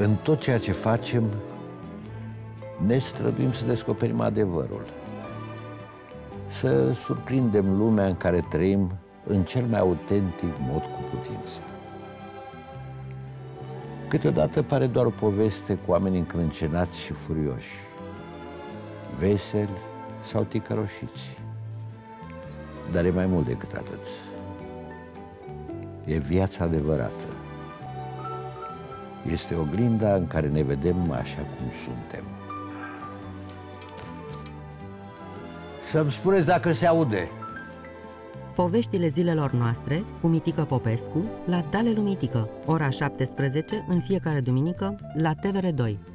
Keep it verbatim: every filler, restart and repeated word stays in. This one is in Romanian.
În tot ceea ce facem, ne străduim să descoperim adevărul, să surprindem lumea în care trăim în cel mai autentic mod cu putință. Câteodată pare doar o poveste cu oameni încrâncenați și furioși, veseli sau ticăroșiți, dar e mai mult decât atât. E viața adevărată. Este oglinda în care ne vedem așa cum suntem. Să-mi spuneți dacă se aude. Poveștile zilelor noastre cu Mitică Popescu la Dale lui Mitică, ora șaptesprezece în fiecare duminică la T V R doi.